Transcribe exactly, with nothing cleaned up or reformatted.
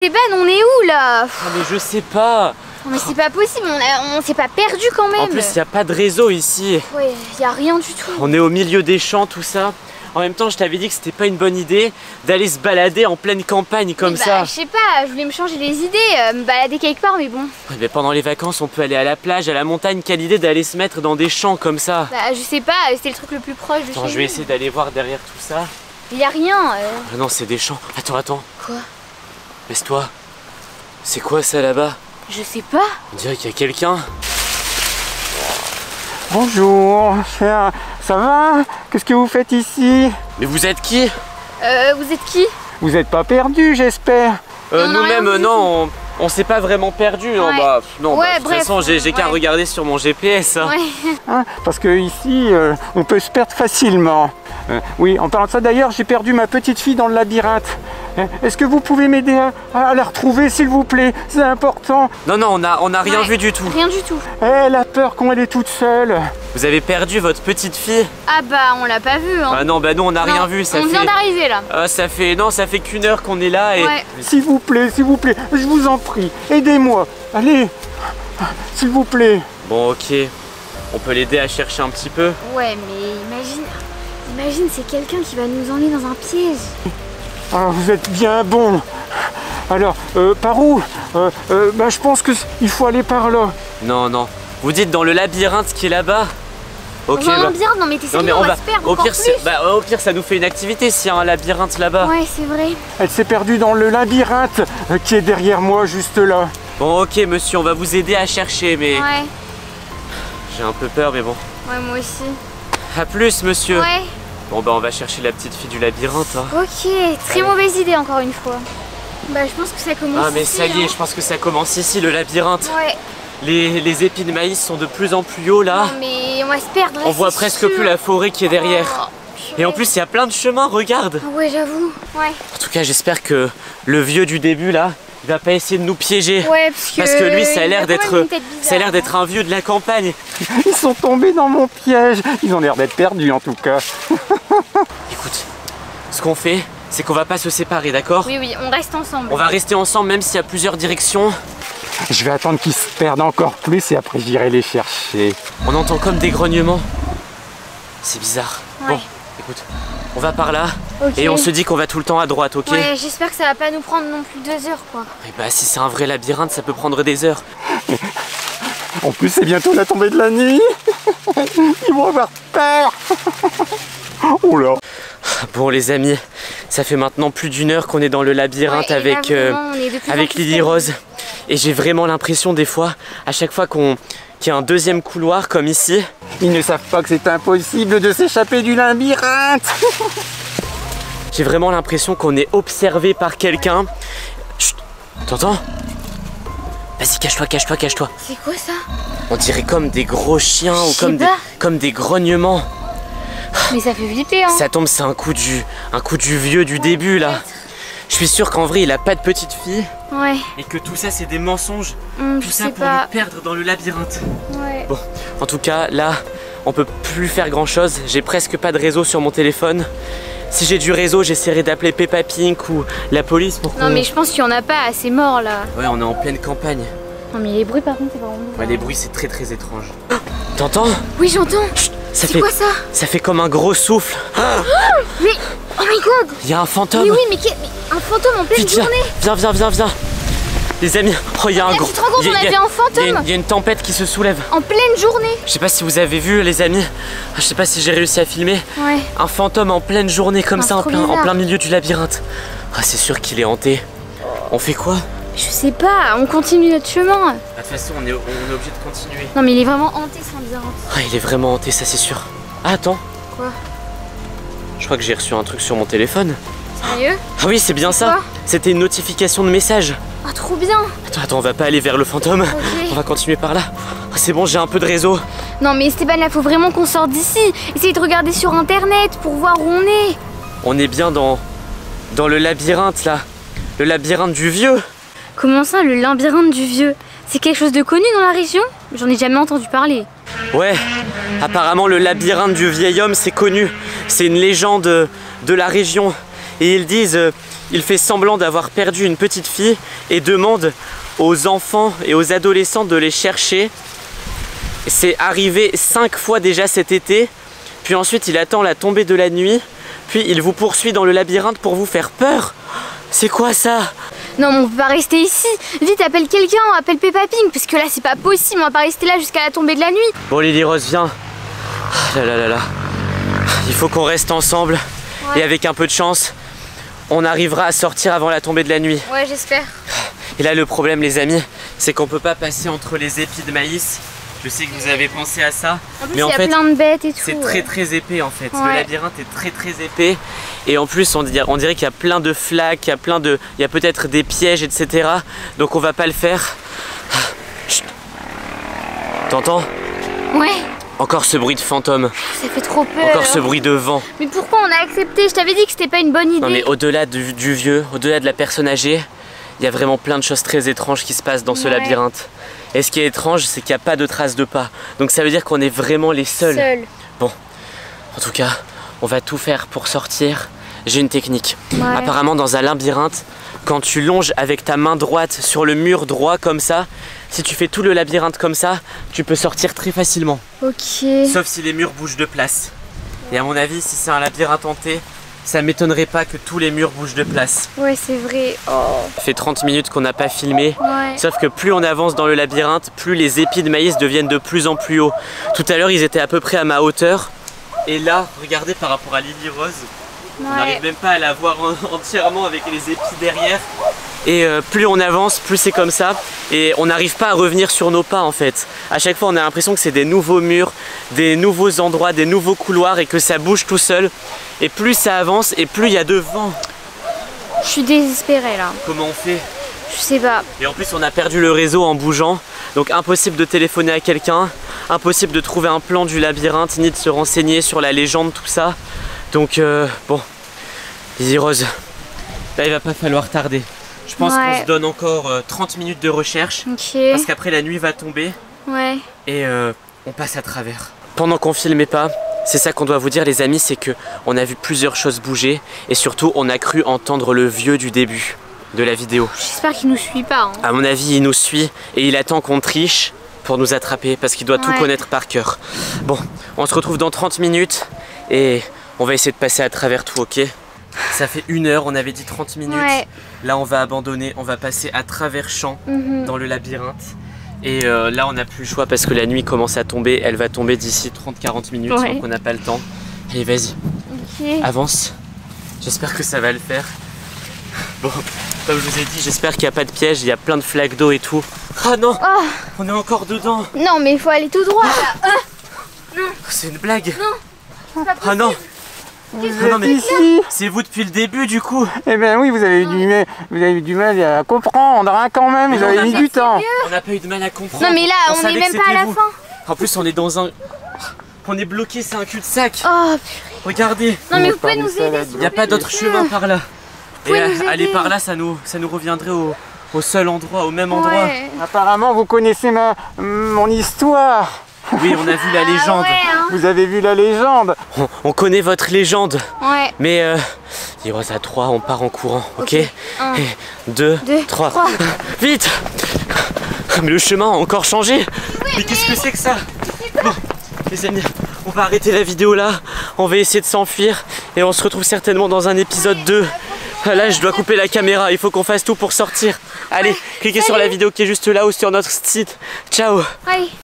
Esteban, on est où là? Ah mais je sais pas. Non mais c'est pas possible, on, a, on s'est pas perdu quand même. En plus, il n'y a pas de réseau ici. Ouais, il y a rien du tout. On est au milieu des champs, tout ça. En même temps, je t'avais dit que c'était pas une bonne idée d'aller se balader en pleine campagne comme bah, ça. Je sais pas, je voulais me changer les idées, euh, me balader quelque part, mais bon. Ouais, mais pendant les vacances, on peut aller à la plage, à la montagne. Quelle idée d'aller se mettre dans des champs comme ça. Bah je sais pas, c'était le truc le plus proche de Attends, chez je vais nous. essayer d'aller voir derrière tout ça. Il y a rien. Euh... Ah non, c'est des champs. Attends, attends. Quoi? Laisse-toi. C'est quoi ça là-bas? Je sais pas. On dirait qu'il y a quelqu'un. Bonjour, cher. Ça va? Qu'est-ce que vous faites ici? Mais vous êtes qui? Euh, vous êtes qui? Vous n'êtes pas perdu, j'espère. Euh, On a rien Nous-mêmes, vu non, on, on s'est pas vraiment perdu. Non, Ouais. bah, non, Ouais, bah, de toute bref, façon, j'ai j'ai qu'à ouais. regarder sur mon G P S. Hein. Ouais. Hein, parce que ici, euh, on peut se perdre facilement. Euh, oui, en parlant de ça, d'ailleurs, j'ai perdu ma petite fille dans le labyrinthe. Euh, Est-ce que vous pouvez m'aider à, à la retrouver, s'il vous plaît? C'est important. Non, non, on a, on a rien Ouais. vu du tout. Rien du tout. Elle a peur quand elle est toute seule. Vous avez perdu votre petite fille? Ah bah on l'a pas vu hein. Ah non, bah nous, on n'a Non, rien vu. Ça on fait... vient d'arriver là. Ah, ça fait... Non, ça fait qu'une heure qu'on est là et... Ouais. S'il vous plaît, s'il vous plaît, je vous en prie, aidez-moi. Allez, s'il vous plaît. Bon, ok. On peut l'aider à chercher un petit peu. Ouais mais imagine, imagine c'est quelqu'un qui va nous emmener dans un piège. Ah, vous êtes bien bon. Alors, euh, par où? euh, euh, bah, Je pense qu'il faut aller par là. Non, non. Vous dites dans le labyrinthe qui est là-bas? Ok, Dans un bah... labyrinthe, non mais t'es Non sérieux, mais on, on va va, se perdre au encore pire, plus. c'est- bah, au pire ça nous fait une activité s'il y a un labyrinthe là-bas. Ouais c'est vrai. Elle s'est perdue dans le labyrinthe euh, qui est derrière moi, juste là. Bon ok monsieur, on va vous aider à chercher mais Ouais, j'ai un peu peur mais bon. ouais moi aussi. À plus monsieur. Ouais, Bon bah on va chercher la petite fille du labyrinthe. Hein. ok, très mauvaise idée encore une fois. Bah je pense que ça commence Ah mais ici, ça y est, hein. je pense que ça commence ici le labyrinthe. Ouais, Les, les épis de maïs sont de plus en plus hauts là. non mais on va se perdre là, On voit c'est presque sûr. plus la forêt qui est derrière. Oh, Et en plus il y a plein de chemins, regarde. Ah ouais j'avoue, ouais. En tout cas j'espère que le vieux du début là, il va pas essayer de nous piéger. Ouais parce que... Parce que lui ça a il l'air quand même d'être une tête ça a l'air bizarre, d'être un vieux de la campagne. Ils sont tombés dans mon piège. Ils ont l'air d'être perdus en tout cas. Écoute, ce qu'on fait, c'est qu'on va pas se séparer, d'accord? Oui oui, on reste ensemble. On va rester ensemble même s'il y a plusieurs directions. Je vais attendre qu'ils se perdent encore plus et après j'irai les chercher. On entend comme des grognements. C'est bizarre. Ouais. Bon, écoute, on va par là Ok. et on se dit qu'on va tout le temps à droite, ok? Ouais, j'espère que ça va pas nous prendre non plus deux heures quoi. Et bah si c'est un vrai labyrinthe, ça peut prendre des heures. En plus, c'est bientôt la tombée de la nuit. Ils vont avoir peur. Oh là. Bon les amis, ça fait maintenant plus d'une heure qu'on est dans le labyrinthe Ouais, et là, avec, euh, vraiment, on est de plus en avec plus Lily perdus. Rose. Et j'ai vraiment l'impression des fois, à chaque fois qu'on qu'il y a un deuxième couloir comme ici, Ils ne savent pas que c'est impossible de s'échapper du labyrinthe. j'ai vraiment l'impression qu'on est observé par quelqu'un. Chut, t'entends? Vas-y, cache-toi, cache-toi, cache-toi. C'est quoi ça? On dirait comme des gros chiens ou Je sais comme des, pas. comme des grognements. Mais ça fait flipper hein. Ça tombe, c'est un coup du, un coup du vieux du début là. Je suis sûr qu'en vrai il a pas de petite fille Ouais, et que tout ça c'est des mensonges. hum, Tout je ça sais pour pas. nous perdre dans le labyrinthe. Ouais. Bon, en tout cas là, on peut plus faire grand chose. J'ai presque pas de réseau sur mon téléphone. Si j'ai du réseau, j'essaierai d'appeler Peppa Pink ou la police pour qu'on... Non mais je pense qu'il y en a pas, c'est mort là. Ouais, on est en pleine campagne. Non mais les bruits par contre c'est vraiment bizarre. Ouais, les bruits c'est très très étrange. T'entends? Oui j'entends. Ça C'est fait, quoi ça? ça fait comme un gros souffle. Mais oh my god. Il y a un fantôme. Mais oui mais, qu'est- mais un fantôme en pleine Vite, viens, journée. viens, viens, viens, viens. Les amis, oh, il y a un Là, gros... tu te rends compte, il y a- on a il y a- vu un Il y, a fantôme une- il y a une tempête qui se soulève. en pleine journée. Je sais pas si vous avez vu les amis. Je sais pas si j'ai réussi à filmer. Ouais. Un fantôme en pleine journée comme Ah, ça, en trop plein, en bizarre. plein milieu du labyrinthe. Ah, c'est sûr qu'il est hanté. On fait quoi? Je sais pas, on continue notre chemin. De toute façon, on est, on est obligé de continuer. Non mais il est vraiment hanté ce labyrinthe. Ah, il est vraiment hanté, ça c'est sûr. Ah, attends. Quoi? Je crois que j'ai reçu un truc sur mon téléphone. Sérieux? Ah oui, c'est bien C'est ça. quoi? C'était une notification de message. Ah trop bien. Attends, attends, on va pas aller vers le fantôme. On va continuer par là. Ah, c'est bon, j'ai un peu de réseau. Non mais Esteban là faut vraiment qu'on sorte d'ici. Essayez de regarder sur internet pour voir où on est. On est bien dans, dans le labyrinthe là. Le labyrinthe du vieux. Comment ça le labyrinthe du vieux? C'est quelque chose de connu dans la région? J'en ai jamais entendu parler. Ouais, apparemment le labyrinthe du vieil homme c'est connu. C'est une légende de la région. Et ils disent euh, il fait semblant d'avoir perdu une petite fille et demande aux enfants et aux adolescents de les chercher. C'est arrivé cinq fois déjà cet été. Puis ensuite, il attend la tombée de la nuit. Puis il vous poursuit dans le labyrinthe pour vous faire peur. C'est quoi ça? Non, mais on peut pas rester ici. Vite, appelle quelqu'un, appelle Peppa Pig, parce que là, c'est pas possible. On va pas rester là jusqu'à la tombée de la nuit. Bon, Lily Rose, viens. Là, là, là, là. Il faut qu'on reste ensemble. Ouais. Et avec un peu de chance, on arrivera à sortir avant la tombée de la nuit. Ouais, j'espère. Et là, le problème, les amis, c'est qu'on peut pas passer entre les épis de maïs. Je sais que vous avez pensé à ça. En plus, mais en il y a fait, plein de bêtes et tout. C'est ouais. très très épais en fait. Ouais. Le labyrinthe est très très épais. Et en plus, on dirait, on dirait qu'il y a plein de flaques, il y a plein de. Il y a peut-être des pièges, et cetera. Donc on va pas le faire. Chut. T'entends? Ouais. Encore ce bruit de fantôme. Ça fait trop peur. Encore ce bruit de vent. Mais pourquoi on a accepté? Je t'avais dit que c'était pas une bonne idée. Non mais au-delà du, du vieux, au-delà de la personne âgée, il y a vraiment plein de choses très étranges qui se passent dans ce ouais. labyrinthe. Et ce qui est étrange, c'est qu'il n'y a pas de traces de pas. Donc ça veut dire qu'on est vraiment les seuls. Seul. Bon, en tout cas, on va tout faire pour sortir. J'ai une technique. Ouais. Apparemment, dans un labyrinthe, quand tu longes avec ta main droite sur le mur droit comme ça, si tu fais tout le labyrinthe comme ça, tu peux sortir très facilement. Ok. Sauf si les murs bougent de place. Et à mon avis, si c'est un labyrinthe hanté, ça m'étonnerait pas que tous les murs bougent de place. Ouais, c'est vrai. Oh. Ça fait trente minutes qu'on n'a pas filmé. Ouais. Sauf que plus on avance dans le labyrinthe, plus les épis de maïs deviennent de plus en plus hauts. Tout à l'heure, ils étaient à peu près à ma hauteur. Et là, regardez par rapport à Lily Rose, Ouais. on n'arrive même pas à la voir en- entièrement avec les épis derrière. Et euh, plus on avance, plus c'est comme ça. Et on n'arrive pas à revenir sur nos pas en fait. À chaque fois, on a l'impression que c'est des nouveaux murs, des nouveaux endroits, des nouveaux couloirs et que ça bouge tout seul. Et plus ça avance et plus il y a de vent. Je suis désespérée là. Comment on fait? Je sais pas. Et en plus, on a perdu le réseau en bougeant. Donc impossible de téléphoner à quelqu'un. Impossible de trouver un plan du labyrinthe, ni de se renseigner sur la légende, tout ça. Donc euh, bon, Lily Rose, là il va pas falloir tarder. Je pense Ouais. qu'on se donne encore euh, trente minutes de recherche. Ok. Parce qu'après la nuit va tomber Ouais. et euh, on passe à travers. Pendant qu'on filmait pas, c'est ça qu'on doit vous dire les amis, c'est que on a vu plusieurs choses bouger. Et surtout on a cru entendre le vieux du début de la vidéo. J'espère qu'il nous suit pas. Hein. À mon avis il nous suit et il attend qu'on triche pour nous attraper parce qu'il doit tout Ouais. connaître par cœur. Bon, on se retrouve dans trente minutes et on va essayer de passer à travers tout, ok? Ça fait une heure, on avait dit trente minutes. Ouais. Là on va abandonner, on va passer à travers champs Mhm. dans le labyrinthe. Et euh, là on n'a plus le choix parce que la nuit commence à tomber, elle va tomber d'ici trente à quarante minutes, Ouais. donc on n'a pas le temps. Allez vas-y, Ok. avance. J'espère que ça va le faire. Bon, comme je vous ai dit, j'espère qu'il n'y a pas de piège, il y a plein de flaques d'eau et tout. Ah non, Oh. on est encore dedans. Non, mais il faut aller tout droit là. Ah. C'est une blague. C'est pas Ah non, Vous Ah non, êtes mais- ici? c'est vous depuis le début du coup. Eh bien oui, vous avez, eu du mal, vous avez eu du mal à comprendre hein, quand même, Mais vous non, avez on a mis pas- du temps. On n'a pas eu de mal à comprendre. Non, mais là, on savait est que même pas à c'était la vous. fin. En plus, on est dans un. On est bloqué, c'est un cul-de-sac. Oh, Regardez, non, mais On vous pouvez parle nous de ça, aider. là, s'il il n'y a vous pas plaît. d'autre chemin par là. Et pouvez euh, nous aller aider. par là, ça nous, ça nous reviendrait au, au seul endroit, au même endroit. Ouais. Apparemment, vous connaissez ma, mon histoire. Oui, on a vu la légende. Ah ouais, hein. Vous avez vu la légende. On, on connaît votre légende. Ouais. Mais euh, il reste à trois, on part en courant, ok, Un, Et deux, deux, trois. trois. Vite. Mais le chemin a encore changé. mais qu'est-ce que c'est que ça? Bon, les amis, on va arrêter la vidéo là. On va essayer de s'enfuir et on se retrouve certainement dans un épisode deux. Là, je dois couper la caméra. Il faut qu'on fasse tout pour sortir. Allez, cliquez sur la vidéo qui est juste là ou sur notre site. Ciao. Aïe.